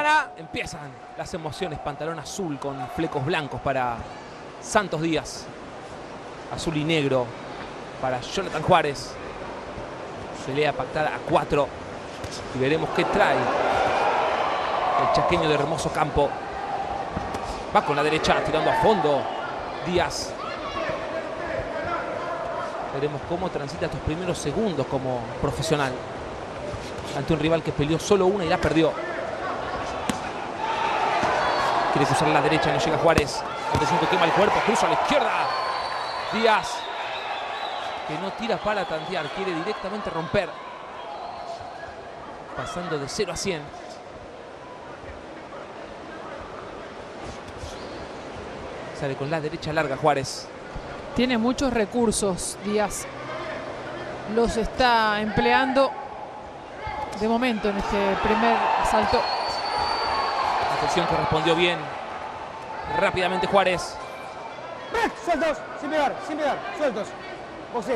campana. Empiezan las emociones. Pantalón azul con flecos blancos para Santos Díaz. Azul y negro para Jonathan Juárez. Pelea pactada a 4. Y veremos qué trae el chaqueño de Hermoso Campo. Va con la derecha, tirando a fondo Díaz. Veremos cómo transita estos primeros segundos como profesional ante un rival que peleó solo una y la perdió. Quiere cruzar a la derecha, no llega Juárez. Atención que quema el cuerpo, cruza a la izquierda. Díaz, que no tira para tantear, quiere directamente romper. Pasando de 0 a 100. Sale con la derecha larga Juárez. Tiene muchos recursos Díaz. Los está empleando de momento en este primer asalto. Atención que respondió bien. Rápidamente Juárez. Sueltos, sin pegar, sueltos. José.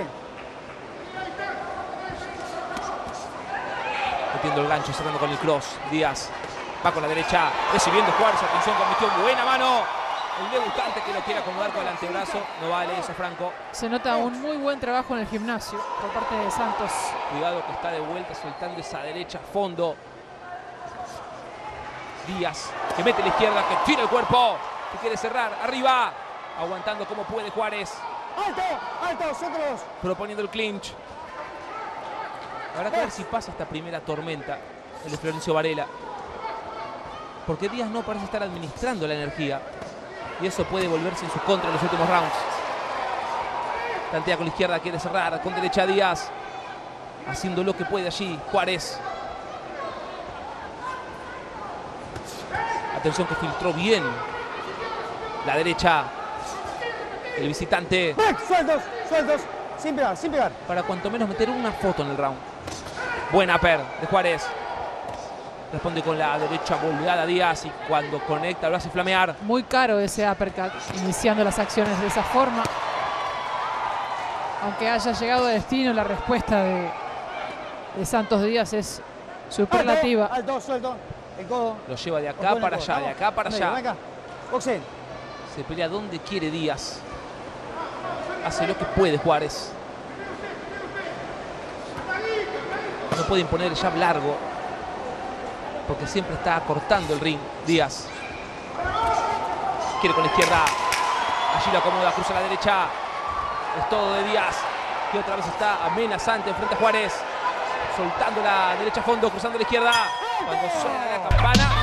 Metiendo el gancho, cerrando con el cross. Díaz va con la derecha, recibiendo Juárez. Atención que metió buena mano. El debutante que lo quiere acomodar con el antebrazo. No vale eso, Franco. Se nota un muy buen trabajo en el gimnasio por parte de Santos. Cuidado que está de vuelta, soltando esa derecha a fondo. Díaz, que mete la izquierda, que tira el cuerpo, que quiere cerrar. Arriba, aguantando como puede Juárez. Alto, suéltalos. Proponiendo el clinch. Habrá que ver si pasa esta primera tormenta, el de Florencio Varela. Porque Díaz no parece estar administrando la energía. Y eso puede volverse en su contra en los últimos rounds. Tantea con la izquierda, quiere cerrar. Con derecha Díaz. Haciendo lo que puede allí Juárez. Atención que filtró bien. La derecha. El visitante. Sueltos. Sin pegar. Para cuanto menos meter una foto en el round. Buena upper de Juárez. Responde con la derecha volgada Díaz y cuando conecta lo hace flamear. Muy caro ese uppercut, iniciando las acciones de esa forma. Aunque haya llegado a destino, la respuesta de Santos Díaz es superlativa. Alto, suelto. El codo. Lo lleva de acá para allá, de acá para allá. Boxeen. Se pelea donde quiere Díaz. Hace lo que puede Juárez. No puede imponer el jab largo, porque siempre está cortando el ring. Díaz quiere con la izquierda. Allí lo acomoda, cruza a la derecha. Es todo de Díaz, que otra vez está amenazante frente a Juárez. Soltando la derecha a fondo, cruzando la izquierda. Cuando suena la campana.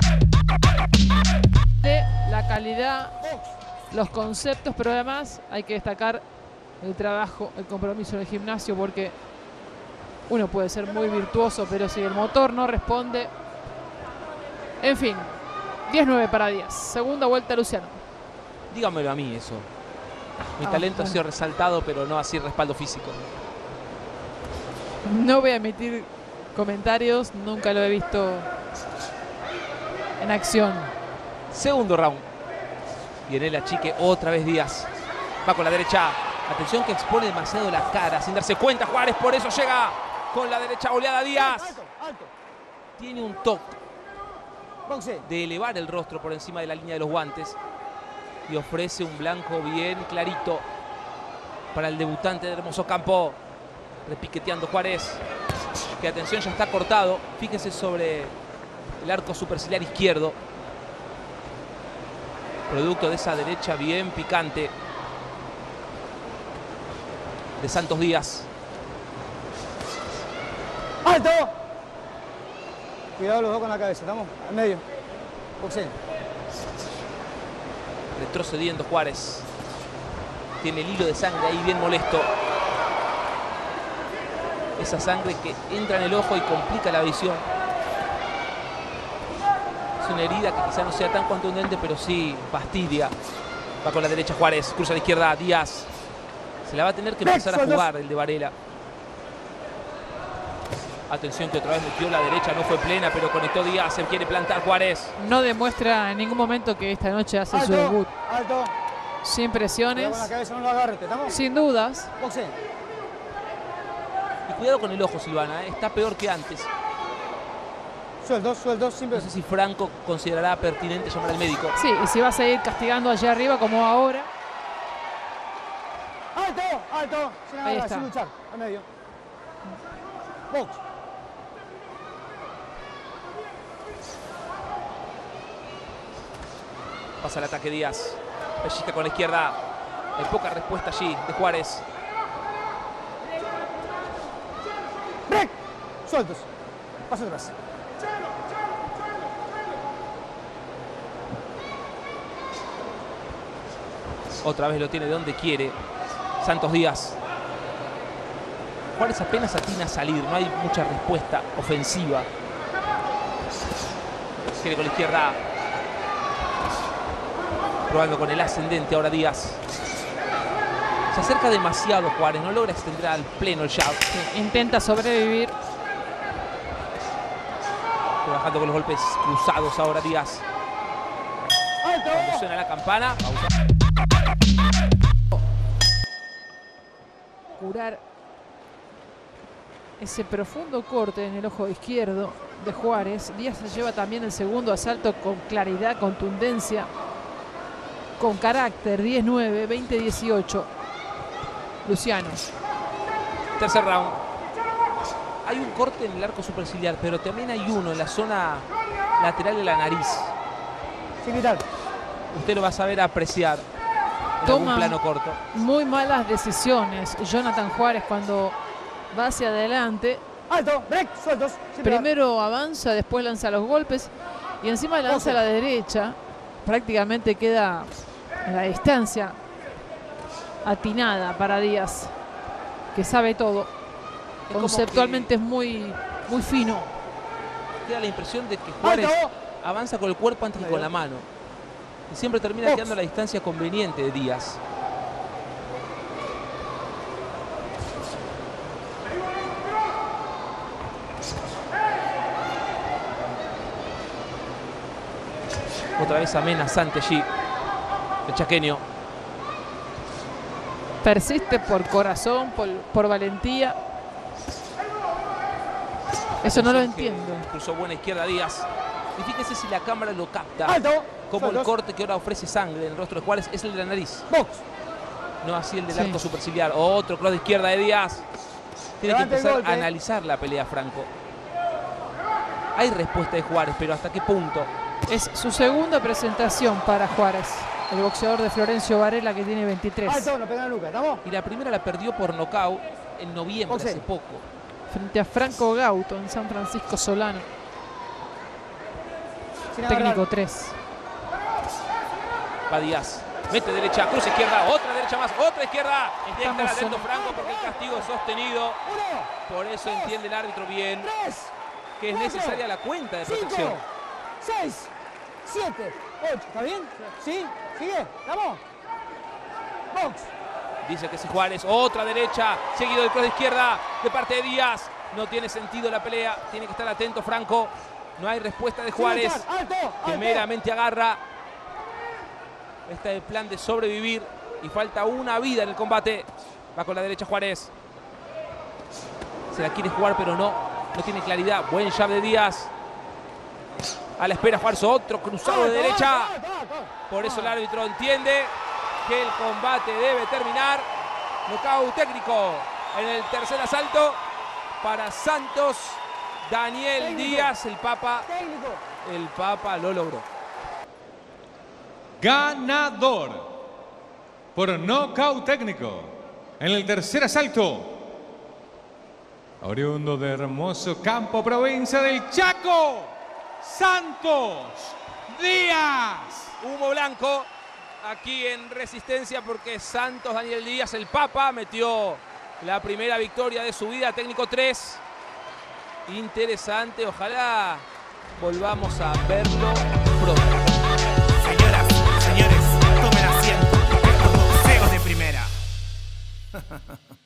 La calidad, los conceptos, pero además hay que destacar el trabajo, el compromiso en el gimnasio, porque uno puede ser muy virtuoso, pero si el motor no responde. En fin, 10-9 para Díaz. Segunda vuelta Luciano. Dígamelo a mí eso. Mi talento ha sido resaltado, pero no así el respaldo físico. No voy a emitir comentarios, nunca lo he visto en acción. Segundo round. Viene el achique otra vez Díaz. Va con la derecha. Atención que expone demasiado la cara sin darse cuenta Juárez, por eso llega con la derecha oleada Díaz. Alto. Tiene un toque de elevar el rostro por encima de la línea de los guantes y ofrece un blanco bien clarito para el debutante de Hermoso Campo. Repiqueteando Juárez, que atención ya está cortado. Fíjese sobre el arco superciliar izquierdo, producto de esa derecha bien picante de Santos Díaz. ¡Alto! Cuidado los dos con la cabeza, estamos al medio. Boxeen. Retrocediendo Juárez. Tiene el hilo de sangre ahí bien molesto. Esa sangre que entra en el ojo y complica la visión. Es una herida que quizá no sea tan contundente, pero sí fastidia. Va con la derecha Juárez, cruza a la izquierda Díaz. Se la va a tener que empezar a jugar el de Varela. Atención que otra vez metió la derecha, no fue plena, pero conectó Díaz, se quiere plantar Juárez. No demuestra en ningún momento que esta noche hace su debut. Alto. Sin presiones. Con la cabeza, no lo agarre, ¿estamos? Sin dudas. Boxeen. Y cuidado con el ojo, Silvana, está peor que antes. sueltos, siempre. No sé si Franco considerará pertinente llamar al médico. Sí, y si va a seguir castigando allá arriba como ahora. Alto, sin Ahí agarrar, está. sin luchar, al medio. Box. Pasa el ataque Díaz. Pellizca con la izquierda. Hay poca respuesta allí de Juárez. Break. Sueltos. Paso atrás. Otra vez lo tiene de donde quiere. Santos Díaz. Juárez apenas atina a salir. No hay mucha respuesta ofensiva. Quiere con la izquierda. Probando con el ascendente ahora Díaz. Se acerca demasiado Juárez. No logra extender al pleno el jab. Sí, intenta sobrevivir. Trabajando con los golpes cruzados ahora Díaz. Cuando suena la campana. Pausa. Curar ese profundo corte en el ojo izquierdo de Juárez. Díaz se lleva también el segundo asalto con claridad, contundencia, con carácter. 10-9, 20-18. Luciano. Tercer round. Hay un corte en el arco superciliar, pero también hay uno en la zona lateral de la nariz. Sin gritar. Usted lo va a saber apreciar en algún Toma plano corto. muy malas decisiones Jonathan Juárez cuando va hacia adelante. Alto, break, sueltos. sin pegar. Primero avanza, después lanza los golpes y encima lanza a la derecha. Prácticamente queda en la distancia atinada para Díaz, que sabe todo. Es como Conceptualmente es muy fino. que queda la impresión de que Juárez Alto. avanza con el cuerpo antes que con la mano. Y siempre termina Box. quedando a la distancia conveniente de Díaz. Otra vez amenazante allí el chaqueño. Persiste por corazón, por valentía. Eso no lo entiendo. Cruzó buena izquierda Díaz. Y fíjese si la cámara lo capta. Alto. Como el sueltos. corte que ahora ofrece sangre en el rostro de Juárez es el de la nariz. Box. No así el del Sí. arco superciliar. Otro cross de izquierda de Díaz. Tiene que Levante el empezar golpe. a analizar la pelea Franco. Hay respuesta de Juárez, pero ¿hasta qué punto? Es su segunda presentación para Juárez, el boxeador de Florencio Varela, que tiene 23. Alto, no pega en la nuca, ¿estamos? Y la primera la perdió por nocaut en noviembre, Boxeo. hace poco. Frente a Franco Gauto en San Francisco Solano, Sin técnico agarrar. 3. Va Díaz. Mete derecha, cruza izquierda, otra derecha más, otra izquierda. Tiene que estar Estamos atento en- Franco porque el castigo es sostenido. 1, Por eso entiende el árbitro bien 3, que es necesaria la cuenta de 5, protección. 6, 7, 8. ¿Está bien? ¿Sí? ¿Sigue? ¿Estamos? Box. Dice que si Juárez, otra derecha, seguido del cross de izquierda de parte de Díaz. No tiene sentido la pelea, tiene que estar atento Franco. No hay respuesta de Juárez, Sin luchar. Alto, que alto. meramente agarra. Este es el plan de sobrevivir y falta una vida en el combate. Va con la derecha Juárez. Se la quiere jugar, pero no tiene claridad. Buen jab de Díaz. A la espera Juárez, otro cruzado de derecha. Por eso el árbitro entiende que el combate debe terminar. Nocaut técnico en el tercer asalto para Santos Daniel Técnico. Díaz. El Técnico. Papa lo logró. Ganador por nocaut técnico en el tercer asalto, oriundo de Hermoso Campo, provincia del Chaco, Santos Díaz. Humo blanco aquí en Resistencia porque Santos Daniel Díaz, el Papa, metió la primera victoria de su vida, técnico 3. Interesante, ojalá volvamos a verlo pronto. Señoras, señores, tomen asiento. Estos boxeos de primera.